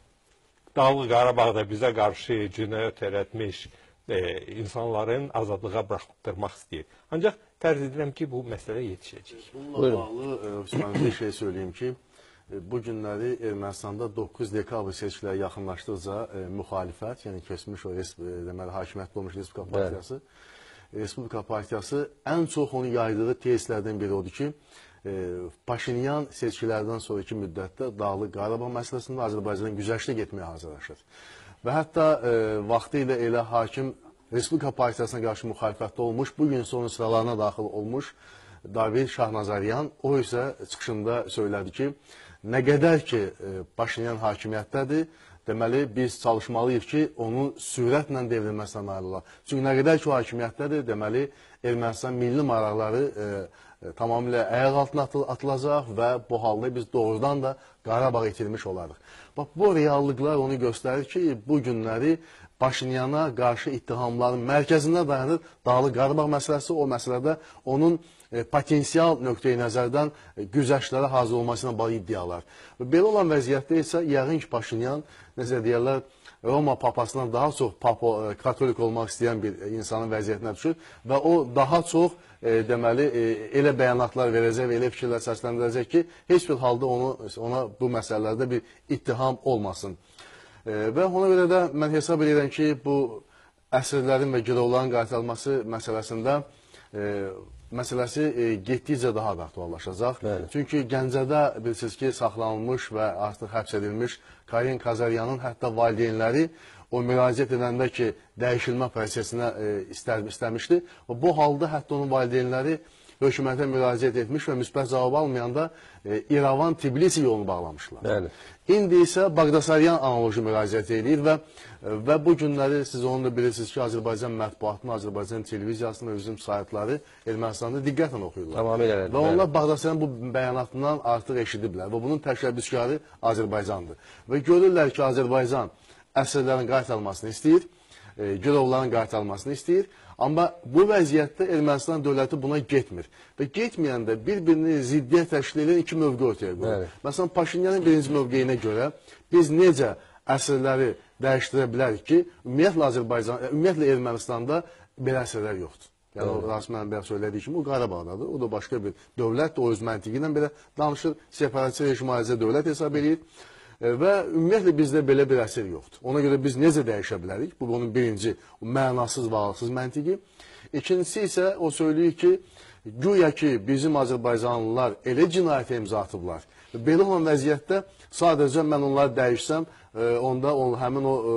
Dağlıq Qarabağda bizə qarşı cinayət törətmiş e, insanların azadlığa buraxdırmaq istəyir. Ancaq fərz edirəm ki, bu məsələ yetişəcək. Bununla bağlı Osman bir şey söyleyeyim ki, bu günləri Ermənistanda doqquz dekabr seçkiləri yaxınlaşdıqca e, müxalifət, yəni keçmiş o deməli, hakimiyyətli olmuş Respublika Partiyası, Respublika Partiyası ən çox onu yaydığı tezislərdən biri odur ki, e, Paşinyan seçkilərdən sonraki müddətdə Dağlıq Qarabağ məsələsində Azərbaycanın güzəştə getməyə hazırlaşır. Və hətta e, vaxtı ilə elə hakim Respublika Partiyasına qarşı müxalifətdə olmuş, bugün son sıralarına daxil olmuş David Şahnazaryan, o isə çıxışında söylədi ki, nə qədər ki, Paşinyan hakimiyyətdədir, deməli, biz çalışmalıyıq ki, onun sürətlə devrilməsinə nail olaq. Çünki nə qədər ki, o hakimiyyətdədir, deməli, Ermənistan milli maraqları e, e, tamamilə ayaq altına atılacaq və bu halda biz doğrudan da Qarabağ itirmiş olarıq. Bax, bu reallıqlar onu göstərir ki, bu günləri Paşinyana qarşı ittihamların mərkəzində dayanır Dağlıq Qarabağ məsələsi, o məsələdə onun e, potensial nöqteyi nəzərdən e, güzəştlərə hazır olmasına bağlı iddialar. Belə olan vəziyyətdə isə yəqin ki, Paşinyan, necə deyərlər, Roma papasından daha çox papo, e, katolik olmaq istəyən bir e, insanın vəziyyətinə düşür və o daha çox e, deməli, e, elə bəyanatlar verəcək və elə fikirlər səsləndirəcək ki, heç bir halda onu, ona bu məsələlərdə bir ittiham olmasın. E, və ona görə də mən hesab edirəm ki, bu əsirlərin və girovların qaytarılması məsələsində e, məsələsi e, getdikcə daha da aktuallaşacaq. Bəli. Çünki Gəncədə bilirsiniz ki, saxlanılmış və artıq həbs edilmiş Karin Kazaryanın hətta valideynləri o müraciət edəndə ki, dəyişilmə prosesinə e, istər, istəmişdi. Və bu halda hətta onun valideynləri hökumətə müraciət etmiş və müsbət cavab almayanda e, İrəvan-Tbilisi yolunu bağlamışlar. Bəli. İndi isə Baqdasaryan analoji müraciət edir və, və bu günləri siz onu da bilirsiniz ki, Azərbaycan mətbuatını, Azərbaycan televiziyasını və bizim saytları Ermənistanda diqqətlə oxuyurlar. Tamamilə. Və onlar Baqdasaryan bu bəyanatından artıq eşidiblər və bunun təşəbbüskarı Azərbaycandır. Və görürlər ki, Azərbaycan əsirlərin qaytarılmasını istəyir, e, girovların qaytarılmasını istəyir. Amma bu vəziyyətdə Ermənistan dövləti buna getmir. Və getməyəndə bir-birini ziddiyyət təşkil edən iki mövqe ortaya qoyur. Məsələn, Paşinyanın birinci mövqeyinə görə biz necə əsrləri dəyişdirə bilərik ki, ümumiyyətlə Azərbaycan, ümumiyyətlə Ermənistanda belə əsrlər yoxdur. Yəni, o Rasim bəy söylədiyi kimi, o Qarabağdadır, o da başqa bir dövlət, o öz məntiqi ilə belə danışır, separatçı rejim ayrıca dövlət hesab edir və ümumiyyətlə bizdə belə bir əsr yoxdur. Ona görə biz necə dəyişə bilərik? Bu, onun birinci mənasız, varlıqsız məntiqi. İkincisi isə o söyləyir ki, güya ki, bizim Azərbaycanlılar elə cinayətə imza atıblar. Belə olan vəziyyətdə sadəcə mən onları dəyişsəm, onda on, həmin o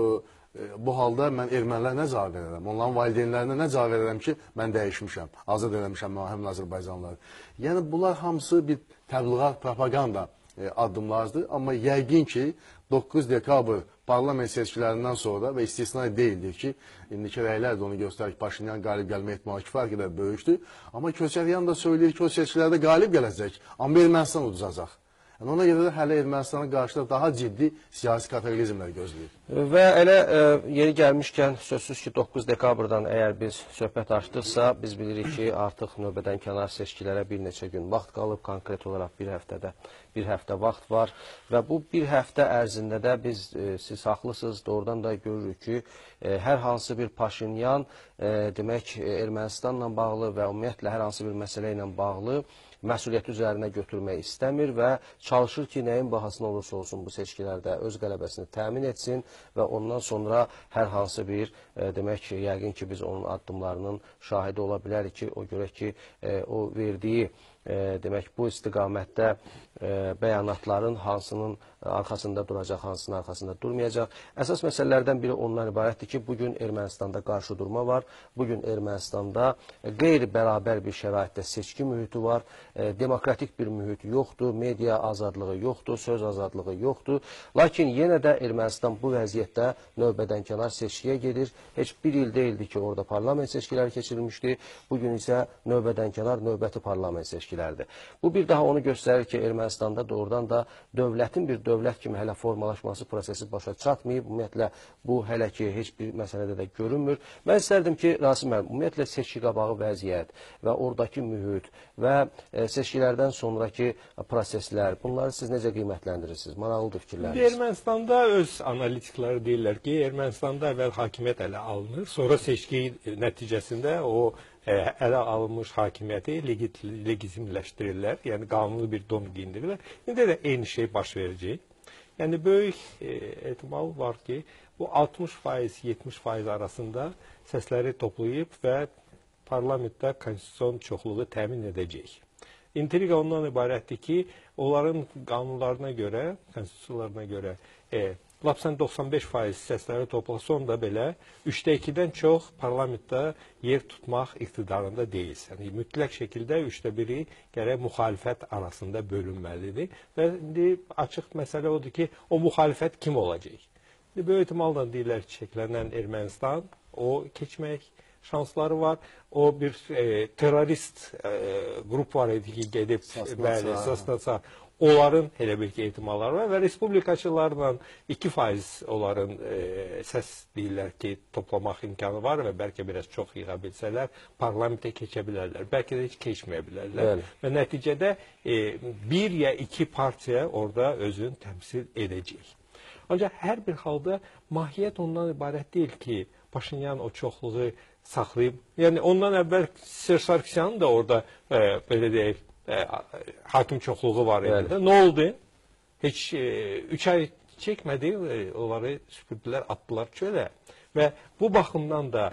bu halda mən ermənilərə nə cavab verərəm? Onların valideynlərinə nə cavab verərəm ki, mən dəyişmişəm, azad eləmişəm həmin Azərbaycanlıları. Yəni, bunlar hamısı bir təbliğat, propaganda addımlardır. Amma yəqin ki, doqquz dekabr parlament seçkilərindən sonra və istisna deyildir ki, indiki rəylər də onu göstərir ki, Paşinyan qalib gəlmə ehtimali kifayət qədər böyükdür. Amma Köçəryan da söyləyir ki, o seçkilərdə qalib gələcək, amma Ermənistan udacaq. Yəni, ona görə də hələ Ermənistana qarşı daha ciddi siyasi kataklizmlər gözləyir. Və elə e, yeri gəlmişkən, sözsüz ki, doqquz dekabrdan əgər biz söhbət açdıqsa, biz bilirik ki, artıq növbədən kənar seçkilərə bir neçə gün vaxt qalıb, konkret olaraq bir həftədə, bir həftə vaxt var və bu bir həftə ərzində də biz, e, siz haqlısınız, doğrudan da görürük ki, e, hər hansı bir Paşinyan, e, demək, Ermənistanla bağlı və ümumiyyətlə hər hansı bir məsələ ilə bağlı məsuliyyəti üzərinə götürmək istəmir və çalışır ki, nəyin bahasına olursa olsun bu seçkilərdə öz qələbəsini təmin etsin və ondan sonra hər hansı bir, e, demək, yəqin ki, biz onun addımlarının şahidi ola bilərik ki, o görək ki, e, o verdiyi, e, demək, bu istiqamətdə e, bəyanatların hansının arxasında duracaq, hansının arxasında durmayacaq. Əsas məsələlərdən biri ondan ibarətdir ki, bugün Ermənistanda qarşıdurma var, bugün Ermənistanda qeyri-bərabər bir şəraitdə seçki mühiti var, e, demokratik bir mühit yoxdur, media azadlığı yoxdur, söz azadlığı yoxdur. Lakin yenə də Ermənistan bu vəziyyətdə növbədən kənar seçkiyə gedir. Heç bir il deyildi ki, orada parlament seçkiləri keçirilmişdi. Bugün isə növbədən kənar növbəti parlament seçkilərdir. Bu bir daha onu göstərir ki, Ermənistanda doğrudan da dövlətin bir dövlət kimi hələ formalaşması prosesi başa çatmayıb. Ümumiyyətlə, bu hələ ki, heç bir məsələdə də görünmür. Mən istərdim ki, Rasim müəllim, ümumiyyətlə seçki qabağı vəziyyət və oradakı mühit və e, seçkilərdən sonraki proseslər, bunları siz necə qiymətləndirirsiniz? Maraqlıdır fikirləriniz. Ermənistanda öz analitikləri deyirlər ki, Ermənistanda əvvəl hakimiyyət ələ alınır, sonra seçki nəticəsində o e, ələ alınmış hakimiyyəti legitimləşdirirlər, yəni qanunlu bir don giyindirirlər. İndi də eyni şey baş verəcək. Yəni, böyük e, ehtimal var ki, bu altmış faiz yetmiş faiz arasında səsləri toplayıb və parlamentdə konstitusiyon çoxluğu təmin edəcək. İntriqa ondan ibarətdir ki, onların qanunlarına görə, konstitusiyalarına görə e, lap sən doxsan beş faiz səsləri toplasan da belə üçdə ikidən çox parlamentdə yer tutmaq iqtidarında deyilsən. Yəni, mütləq şəkildə üçdə biri gərək müxalifət arasında bölünməlidir və indi açıq məsələ odur ki, o müxalifət kim olacaq? İndi, böyük ehtimalla deyirlər ki, çəkilənən Ermənistan, o keçmək şansları var. O bir e, terörist e, qrup var idi ki, gedib, bəli, Sasnasa, onların elə bir ki, ehtimalları var və respublikaçılarla iki faiz onların e, səs deyirlər ki, toplamaq imkanı var və bəlkə biraz çox yığa bilsələr, parlamentə keçə bilərlər, bəlkə də heç keçməyə bilərlər. Bəli. Və nəticədə e, bir ya iki partiya orada özünü təmsil edəcək. Ancaq hər bir halda mahiyyət ondan ibarət deyil ki, Paşinyan o çoxluğu saxlayıb. Yəni, ondan əvvəl Serj Sarkisyanın da orada, e, belə deyək, e, hakim çoxluğu var idi. Nə oldu? Heç e, üç ay çəkmədi, e, onları süpürdülər, atdılar çölə. Və bu baxımdan da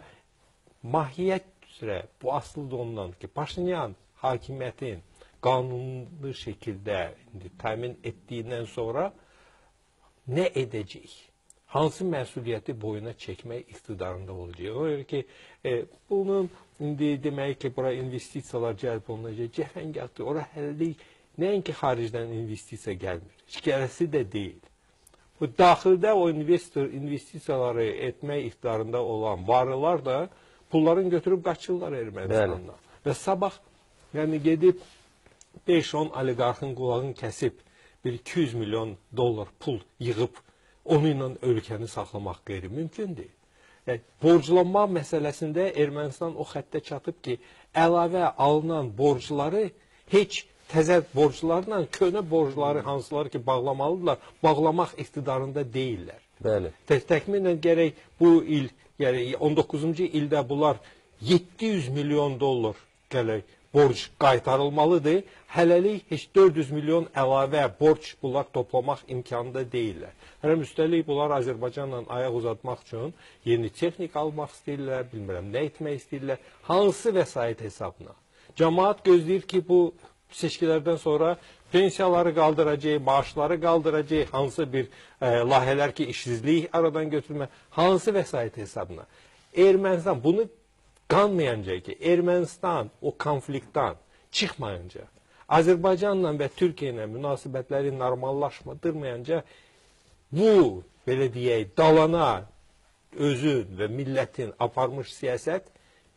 mahiyyət üzrə bu asılıdır ondan ki, Paşinyan hakimiyyətin qanunlu şəkildə indi, təmin etdiyindən sonra nə edəcək? Hansı məsuliyyəti boyuna çəkmək iqtidarında olacaq? O görə ki, e, bunun indi demək ki, bura investisiyalar cəlb olunacaq, cəhəngahdır. Ora həllik nəinki xaricdən investisiya gəlmir, heç gələsi də deyil. Bu daxildə o investor investisiyaları etmək iqtidarında olan varlılar da pullarını götürüb qaçırlar Ermənistandan. Və sabah yəni gedib beş on oliqarxın qulağını kəsib bir iki yüz milyon dollar pul yığıb onunla ölkəni saxlamaq qeyri-mümkündür. Yəni, borclanma məsələsində Ermənistan o xəttə çatıb ki, əlavə alınan borcları heç təzə borclarla, köhnə borcları hansılar ki, bağlamalıdırlar, bağlamaq iqtidarında deyirlər. Bəli. Tə təxminən gərək bu il, yəni on doqquzuncu ildə bunlar yeddi yüz milyon dollar gərək borc qaytarılmalıdır. Hələlik heç dörd yüz milyon əlavə borc bunlar toplamaq imkanında deyirlər. Hələm üstəlik bunlar Azərbaycanla ayaq uzatmaq üçün yeni texnika almaq istəyirlər, bilmirəm nə etmək istəyirlər, hansı vəsait hesabına. Cəmaat gözləyir ki, bu seçkilərdən sonra pensiyaları qaldıracaq, maaşları qaldıracaq, hansı bir e, layihələr ki, işsizlik aradan götürmə, hansı vəsait hesabına. Ermənistan bunu qanmayınca ki, Ermənistan o konfliktdən çıxmayınca, Azərbaycanla və Türkiyə ilə münasibətləri normallaşmadırmayınca, bu, belə deyək, dalana özün və millətin aparmış siyasət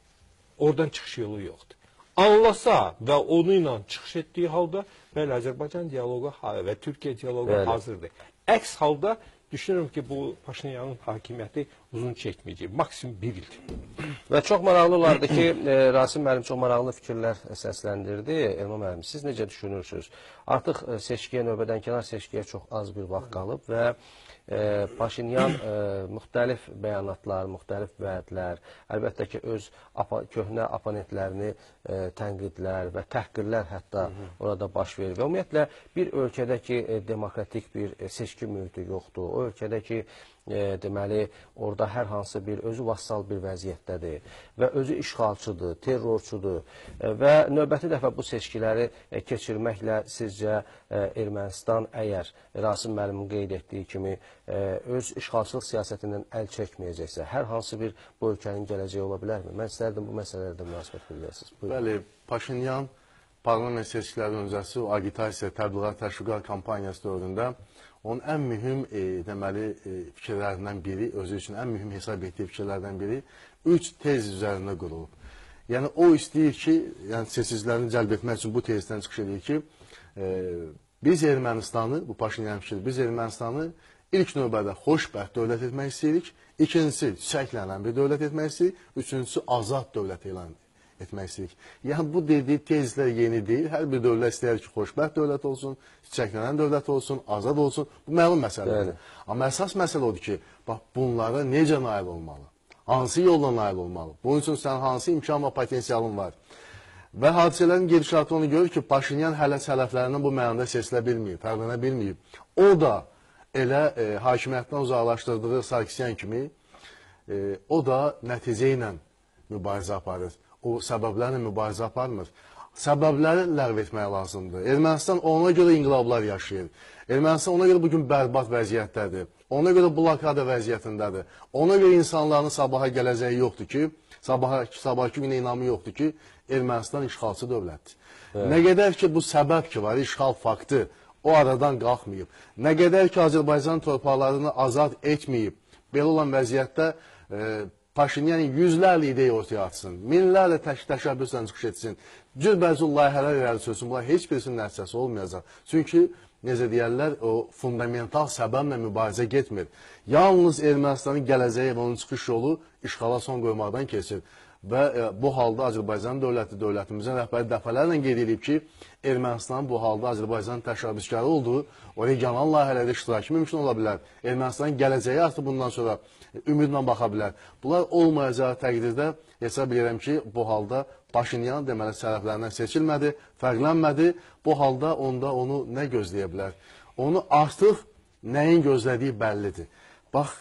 oradan çıxış yolu yoxdur. Anlasa və onu ilə çıxış etdiyi halda, bəli, Azərbaycan dialoqa və Türkiyə dialoqa hazırdır. Əks halda düşünürüm ki, bu Paşinyanın hakimiyyəti uzun çəkməyəcək, maksimum bir ildir. Və çox maraqlılardı ki, e, Rasim müəllim çox maraqlı fikirlər səsləndirdi. Elman müəllim, siz necə düşünürsünüz? Artıq e, seçkiyə, növbədən kənar seçkiyə çox az bir vaxt qalıb və e, Paşinyan e, müxtəlif bəyanatlar, müxtəlif vədlər, əlbəttə ki, öz apa, köhnə oponentlərini e, tənqidlər və təhqirlər hətta orada baş verir. Və ümumiyyətlə, bir ölkədə ki, e, demokratik bir e, seçki mühiti yoxdur, o ölkədə ki, E, deməli, orada hər hansı bir özü vassal bir vəziyyətdədir və özü işğalçıdır, terrorçudur e, və növbəti dəfə bu seçkiləri e, keçirməklə sizcə e, Ermənistan əgər Rasim müəllimin qeyd etdiyi kimi e, öz işğalçılıq siyasətindən əl çəkməyəcəksə, hər hansı bir bu ölkənin gələcəyi ola bilərmi? Mən istərdim bu məsələlərdə münasibət bildirəsiniz. Bəli, Paşinyan parlament seçkiləri öncəsi o agitasiya, təbliğat, təşviqat kampaniyası dövründə onun ən mühüm e, deməli, e, fikirlərindən biri, özü üçün ən mühüm hesab etdiyi fikirlərdən biri üç tez üzərində qurulub. Yəni, o istəyir ki, yəni seçicilərini cəlb etmək üçün bu tezdən çıxış edir ki, e, biz Ermənistanı, bu Paşinyan fikri, biz Ermənistanı ilk növbədə xoşbəxt dövlət etmək istəyirik, ikincisi çiçəklənən bir dövlət etmək istəyirik, üçüncüsü azad dövlət elan etmək istəyirik. Yəni, bu dediyi tezlər yeni deyil. Hər bir dövlət istəyir ki, xoşbəxt dövlət olsun, çiçəklənən dövlət olsun, azad olsun. Bu məlum məsələdir. Amma əsas məsələ odur ki, bax, bunlara necə nail olmalı? Hansı yolla nail olmalı? Bunun üçün sən hansı imkan və potensialın var? Və hadisələrin gedişatı onu görür ki, Paşinyan hələ sələflərindən bu mənada seçilə bilməyib, fərqlənə bilməyib. O da elə e, hakimiyyətdən uzaqlaşdırdığı Sarkisyan kimi, e, o da nəticə ilə mübarizə aparır. O səbəblərlə mübarizə aparmır. Səbəbləri ləğv etmək lazımdır. Ermənistan ona görə inqilablar yaşayır. Ermənistan ona görə bugün bərbad vəziyyətdədir. Ona görə blokada vəziyyətindədir. Ona görə insanların sabaha gələcəyi yoxdur ki, sabaha, sabahki günə inamı yoxdur ki, Ermənistan işğalçı dövlətdir. Evet. Nə qədər ki, bu səbəb ki var, işğal faktı, o aradan qalxmayıb. Nə qədər ki, Azərbaycan torpaqlarını azad etməyib, belə olan vəziyyətdə e, Paşinyan yüzlərlə ideya ortaya atsın, minlərlə təş təşəbbüslə çıxış etsin, cürbəcür layihələr irəli sürsün, bunlar heç birisinin nəticəsi olmayacaq. Çünki, necə deyərlər, o fundamental səbəblə mübarizə getmir. Yalnız Ermənistanın gələcəyi və onun çıxış yolu işğala son qoymaqdan keçir. Və e, bu halda Azərbaycan dövləti, dövlətimizin rəhbəri dəfələrlə qeyd edib ki, Ermənistanın bu halda Azərbaycanın təşəbbüskarı olduğu, o regional layihələrdə iştirakı mümkün ola bilər. Ermənistanın gələcəyi artıq bundan sonra ümidlə baxa bilər. Bunlar olmayacağı təqdirdə hesab edirəm ki, bu halda Paşinyan deməli sərəflərindən seçilmədi, fərqlənmədi. Bu halda onda onu nə gözləyə bilər? Onu artıq nəyin gözlədiyi bəllidir. Bax,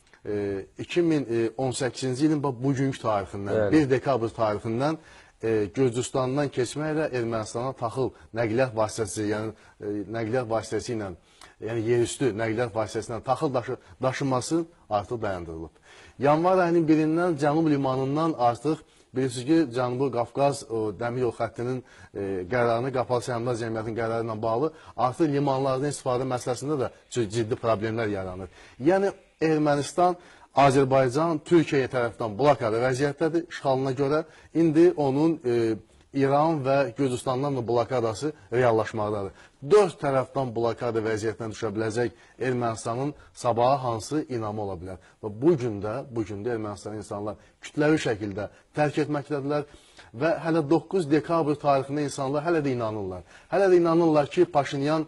e, iki min on səkkizinci ilin bax, bugünkü tarixindən, yəni. bir dekabr tarixindən e, Gürcüstandan keçməklə Ermənistana taxıl nəqliyyat vasitəsi, yəni e, nəqliyyat vasitəsi ilə, yəni yerüstü nəqliyyat vasitəsindən taxıl daşı, daşınması artıq dayandırılıb. Yanvar ayının birindən Cənub limanından artıq bilirsiniz ki, Cənubi Qafqaz dəmir yol xəttinin e, qərarını, Qapalı Səhmdar Cəmiyyətinin qərarı ilə bağlı artıq limanlardan istifadə məsələsində də ciddi problemlər yaranır. Yəni, Ermənistan, Azərbaycan, Türkiyə tərəfdən blokada vəziyyətdədir işğalına görə. İndi onun e, İran və Gürcüstandan da blokadası reallaşmaqdadır. Dörd tərəfdən blokada vəziyyətinə düşə biləcək Ermənistanın sabaha hansı inamı ola bilər. Və bugün də, bugün də Ermənistan insanlar kütləvi şəkildə tərk etməkdədirlər və hələ doqquz dekabr tarixində insanlar hələ də inanırlar. Hələ də inanırlar ki, Paşinyan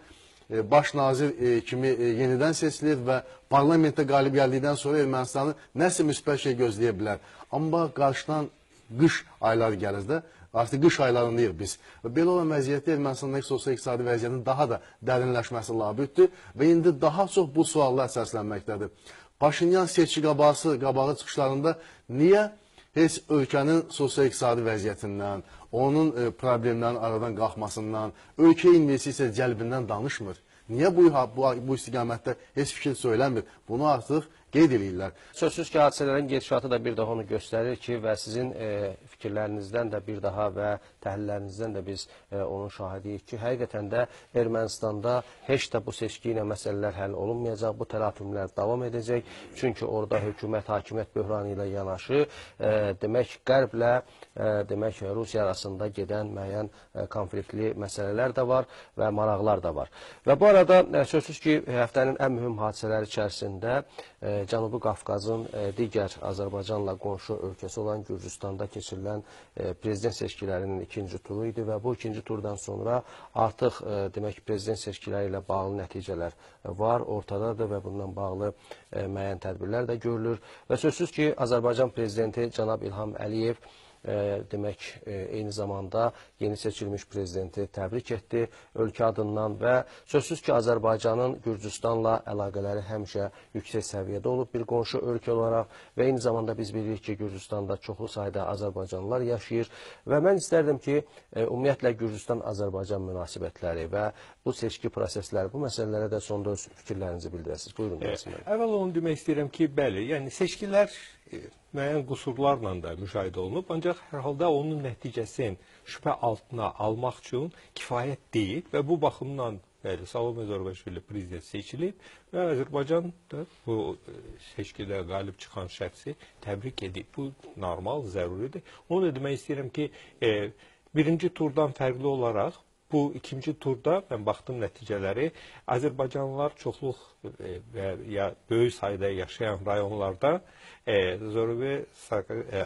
e, baş nazir e, kimi e, yenidən seçilir və parlamentdə qalib gəldikdən sonra Ermənistanı nəsə müsbət şey gözləyə bilər. Amma qarşıdan qış ayları gəlir də, artıq qış aylarındayıq biz. Və belə olan vəziyyətdə Ermənistanın sosial-iqtisadi vəziyyətinin daha da dərinləşməsi labüddür və indi daha çox bu suallar səslənməkdədir. Paşinyan seçki qabağı, qabağı çıxışlarında niyə heç ölkənin sosial-iqtisadi vəziyyətindən, onun e, problemlərin aradan qalxmasından, ölkə investisiya cəlbindən danışmır? Niyə bu, bu, bu istiqamətdə heç fikir söyləmir? Bunu artıq qeyd edirlər. Sözsüz ki, hadisələrin gedişatı da bir daha onu göstərir ki, və sizin e, fikirlərinizdən də bir daha və təhlillərinizdən də biz e, onun şahidiyik ki, həqiqətən də Ermənistanda heç də bu seçki ilə məsələlər həll olunmayacaq, bu təlatümlər davam edəcək. Çünki orada hökumət, hakimiyyət böhranı ilə yanaşı, e, demək, Qərblə, e, demək, Rusiya arasında gedən müəyyən e, konfliktli məsələlər də var və maraqlar da var. Və bu arada e, sözsüz ki, həftənin ən mühüm hadisələri içərisində e, Cənubi Qafqazın e, digər Azərbaycanla qonşu ölkəsi olan Gürcüstanda keçirilən e, prezident seçkilərinin ikinci turu idi və bu ikinci turdan sonra artıq e, demək prezident seçkiləri ilə bağlı nəticələr var, ortadadır və bundan bağlı e, müəyyən tədbirlər də görülür. Və sözsüz ki, Azərbaycan prezidenti cənab İlham Əliyev E, demək, e, eyni zamanda yeni seçilmiş prezidenti təbrik etdi ölkə adından və sözsüz ki, Azərbaycanın Gürcüstanla əlaqələri həmişə yüksək səviyyədə olub bir qonşu ölkə olaraq və eyni zamanda biz bilirik ki, Gürcüstanda çoxlu sayda Azərbaycanlılar yaşayır və mən istərdim ki, e, ümumiyyətlə Gürcüstan-Azərbaycan münasibətləri və bu seçki prosesləri, bu məsələlərə də sonda öz fikirlərinizi bildirəsiniz. Buyurun. E, əvvəl onu demək istəyirəm ki, bəli, yəni seçkilər müəyyən qüsurlarla da müşahidə olunub, ancaq hər halda onun nəticəsini şübhə altına almaq üçün kifayət deyil və bu baxımdan bəli, Salome Zorbaşvili prezident seçilib və Azərbaycan da bu seçkidə qalib çıxan şəxsi təbrik edib. Bu normal, zəruridir. Onu da demək istəyirəm ki, e, birinci turdan fərqli olaraq bu ikinci turda mən baxdım nəticələri, Azərbaycanlılar çoxluq e, və ya böyük sayda yaşayan rayonlarda e, Zorbe, e,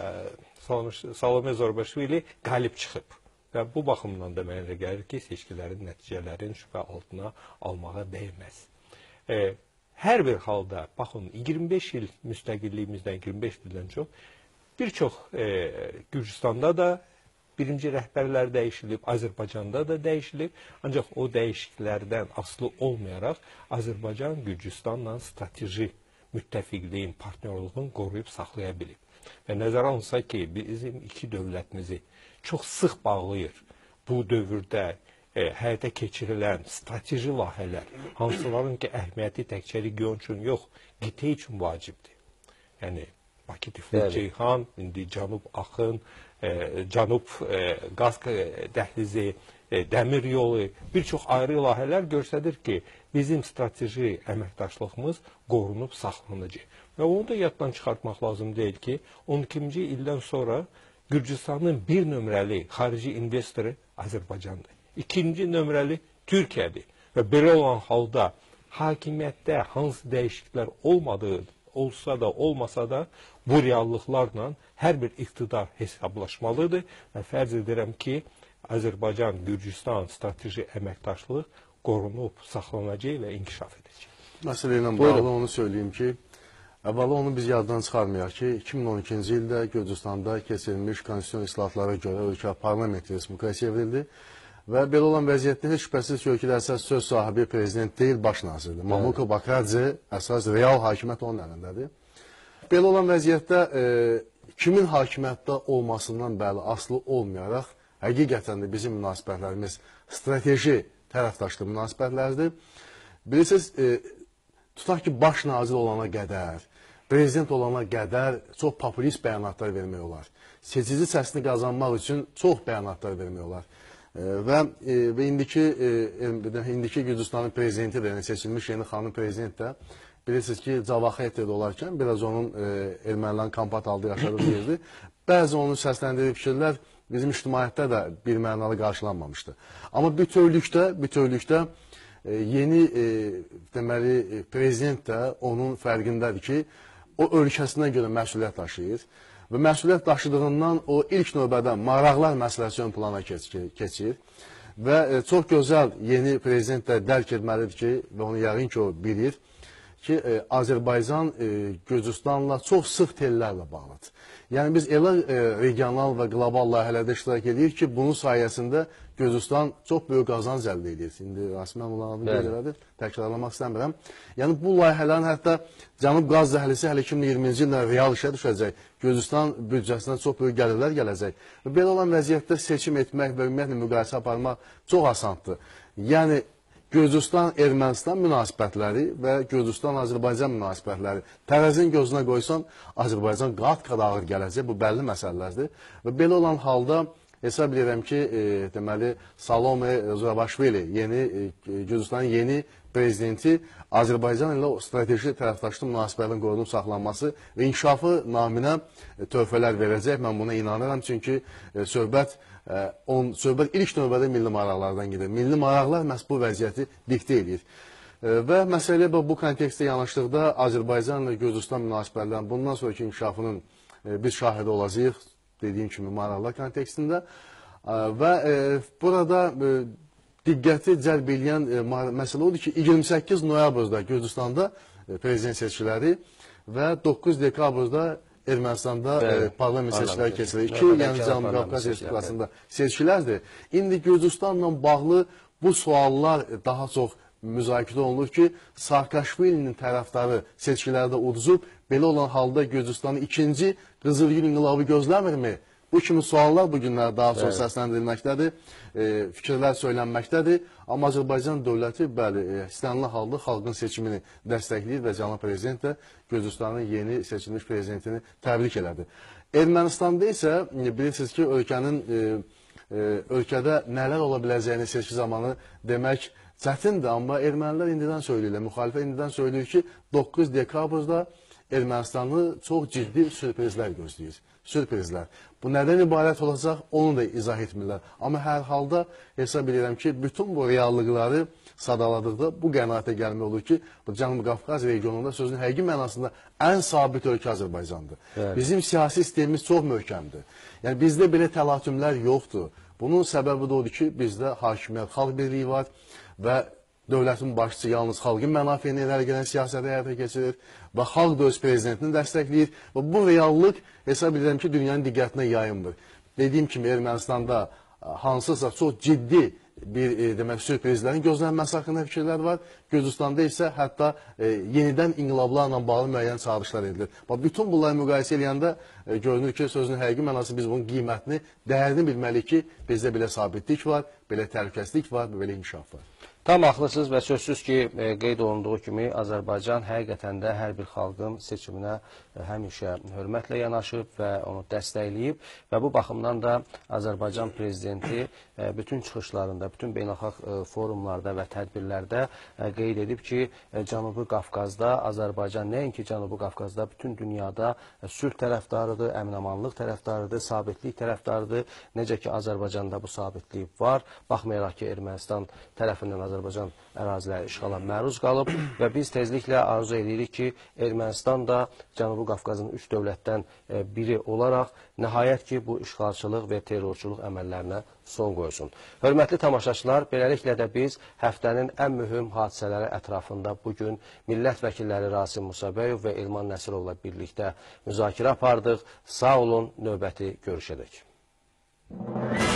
Salome Zorbaşvili qalib çıxıb. Və bu baxımdan da mənə gəlir ki, seçkilərin nəticələrin şübhə altına almağa dəyməz. E, hər bir halda, baxın, iyirmi beş il müstəqilliyimizdən, iyirmi beş ildən çox, bir çox e, Gürcüstanda da birinci rəhbərlər dəyişilib, Azərbaycanda da dəyişilib, ancaq o dəyişikliklərdən asılı olmayaraq Azərbaycan Gürcüstanla strateji müttəfiqliyin, partnyorluğun qoruyub saxlaya bilib. Və nəzərə alınsa ki, bizim iki dövlətimizi çox sıx bağlayır bu dövrdə e, həyata keçirilən strateji layihələr, hansıların ki, əhəmiyyəti təkcə region üçün yox, qitə üçün vacibdir. Yəni, Bakı Tiflis Ceyhan, indi Cənub Axın, e, Cənub e, qaz dəhlizi, e, dəmir yolu, bir çox ayrı layihələr göstərir ki, bizim strateji əməkdaşlığımız qorunub saxlanacaq. Və onu da yaddan çıxartmaq lazım deyil ki, on ikinci ildən sonra Gürcüstanın bir nömrəli xarici investoru Azərbaycandır. İkinci nömrəli Türkiyədir. Və belə olan halda hakimiyyətdə hansı dəyişikliklər olmadığı, olsa da, olmasa da bu reallıqlarla hər bir iqtidar hesablaşmalıdır və fərz edirəm ki, Azərbaycan-Gürcüstan strateji əməkdaşlıq qorunub, saxlanacaq və inkişaf edəcək. Məsələ ilə bağlı onu söyləyeyim ki, əvvəla onu biz yaddan çıxarmayaq ki, iki min on ikinci ildə Gürcüstanda keçirilmiş konstitusiyon islahatlara görə ölkə parlament respublikaya çevrildi və belə olan vəziyyətdə heç şübhəsiz ki, ölkədə əsas söz sahibi prezident deyil, baş nazirdir. Mamuka Bakradze əsas real hakimiyyət onun əlindədir. Belə olan vəziyyətdə e, kimin hakimiyyətdə olmasından bəli asılı olmayaraq, həqiqətən də bizim münasibətlərimiz strateji tərəfdaşlı münasibətlərdir. Bilirsiniz, e, tutaq ki, baş nazir olana qədər, prezident olana qədər çox populist bəyanatlar vermək olar. Seçici səsini qazanmaq üçün çox bəyanatlar vermək olar. E, və, e, və indiki, e, indiki Gürcüstanın prezidenti də, yəni seçilmiş yeni xanım prezident də, bilirsiniz ki, Cavaxetdə olarkən biraz onun e, ermənilərin kampat aldığı yaşadığı yerdir. Bəzi onun səsləndiyi fikirlər bizim ictimaiyyətdə də bir mənalı qarşılanmamışdı. Amma bütövlükdə, bütövlükdə e, yeni e, deməli, prezident də onun fərqindədir ki, o ölkəsinə görə məsuliyyət daşıyır və məsuliyyət daşıdığından o ilk növbədə maraqlar məsələsi ön plana keçir. və e, çox gözəl yeni prezident də dərk etməlidir ki, və onu yəqin ki, o bilir ki, e, Azərbaycan e, Gürcüstanla çox sıx tellərlə bağlıdır. Yəni biz elə e, regional və qlobal layihələrdə iştirak edirik ki, bunun sayəsində Gürcüstan çox böyük qazanc əldə edir. İndi Rasimən bunların adını qeyd təkrarlamaq istəmirəm. Yəni bu layihələrin hətta Cənub Qaz Dəhlizi hələ iki min iyirminci ildə real işə düşəcək. Gürcüstan büdcəsindən çox böyük gəlirlər gələcək. Və belə olan vəziyyətdə seçim etmək və ümumiyyətlə müqayisə aparmaq çox asandır. Yəni Gürcüstan-Ermənistan münasibətləri və Gürcüstan-Azərbaycan münasibətləri tərəzinin gözünə qoysan, Azərbaycan qat-qat ağır gələcək. Bu bəlli məsələlərdir. Və belə olan halda hesab edirəm ki, e, deməli, Salome Zurabaşvili, yeni, e, Gürcüstanın yeni prezidenti Azərbaycan ilə strateji tərəfdaşlıq münasibətinin qorunub saxlanması və inkişafı naminə e, töhfələr verəcək. Mən buna inanıram, çünki e, söhbət, e, on, söhbət ilk növbədə milli maraqlardan gedir. Milli maraqlar məhz bu vəziyyəti diktə edir. E, və məsələ bu kontekstdə yanaşdıqda Azərbaycan ilə Gürcüstan münasibətlərinin bundan sonraki inkişafının e, biz şahidi olacağıq. Dediyim kimi maraqlar kontekstində və e, burada e, diqqəti cəlb edən e, məsələ odur ki, iyirmi səkkiz noyabrda Gürcüstanda e, prezident seçkiləri və doqquz dekabrda Ermənistanda e, parlament seçkiləri keçirir. İki, yəni Cənubi Qafqaz Respublikasında seçkilərdir. İndi Gürcüstanla bağlı bu suallar daha çox müzakirə olunur ki, Saakashvilinin tərəfdarı seçkilərdə uduzub, belə olan halda Gürcüstanın ikinci Qızılgül inqilabı gözləmirmi? Bu kimi suallar bu günlər daha çox səsləndirilməkdədir, e, fikirlər söylənməkdədir. Amma Azərbaycan dövləti bəli, e, istənilən halda xalqın seçimini dəstəkləyir və Cənab Prezident də Gürcüstanın yeni seçilmiş prezidentini təbrik elədi. Ermənistanda isə e, bilirsiniz ki, ölkənin e, e, ölkədə nələr ola biləcəyini seçki zamanı demək çətindir, amma ermənilər indidən söyləyirlər, müxalifət indidən söyləyir ki, doqquz dekabrda Ermənistanı çox ciddi sürprizlər gözləyir. Sürprizlər. Bu nədən ibarət olacaq, onu da izah etmirlər. Amma hər halda hesab edirəm ki, bütün bu reallıqları sadaladıqda bu qənaətə gəlmək olur ki, bu Cənubi Qafqaz regionunda sözün həqiqi mənasında ən sabit ölkə Azərbaycandır. Evet. Bizim siyasi sistemimiz çox möhkəmdir. Yəni bizdə belə təlatümlər yoxdur. Bunun səbəbi də odur ki, bizdə hakimiyyət, xalq birliyi var və dövlətin başçısı yalnız xalqın mənafeyini irəli gələn siyasəti həyata keçirir və xalq da öz prezidentini dəstəkləyir və bu reallıq hesab edirəm ki, dünyanın diqqətinə yayımdır. Dediyim kimi, Ermənistanda hansısa çox ciddi bir e, demək, sürprizlərin gözlənməsi haqqında fikirlər var. Gürcüstanda isə hətta e, yenidən inqilablarla bağlı müəyyən çağrışlar edilir. Bax, bütün bunları müqayisə edəndə e, görünür ki, sözün həqiqi mənası biz bunun qiymətini, dəyərini bilməliyik ki, bizdə belə sabitlik var, belə təhlükəsizlik var və belə inkişaf var. Tam haqlısınız və sözsüz ki, e, qeyd olunduğu kimi Azərbaycan həqiqətən də hər bir xalqın seçiminə e, həmişə hörmətlə yanaşıb və onu dəstəkləyib və bu baxımdan da Azərbaycan prezidenti e, bütün çıxışlarında, bütün beynəlxalq e, forumlarda və tədbirlərdə e, qeyd edib ki, e, Cənubi Qafqazda Azərbaycan nəinki Cənubi Qafqazda, bütün dünyada e, sülh tərəfdarıdır, əmin-amanlıq tərəfdarıdır, sabitlik tərəfdarıdır. Necə ki, Azərbaycanda bu sabitlik var, baxmayaraq ki, Ermənistan tərəfindən Azərbaycan əraziləri işğala məruz qalıb və biz tezliklə arzu edirik ki, Ermənistan da Cənubi Qafqazın üç dövlətdən biri olaraq nəhayət ki, bu işğalçılıq və terrorçuluq əməllərinə son qoysun. Hörmətli tamaşaçılar, beləliklə də biz həftənin ən mühüm hadisələri ətrafında bugün millət vəkilləri Rasim Musabəyov və Elman Nəsirovla birlikdə müzakirə apardıq. Sağ olun, növbəti görüşədək.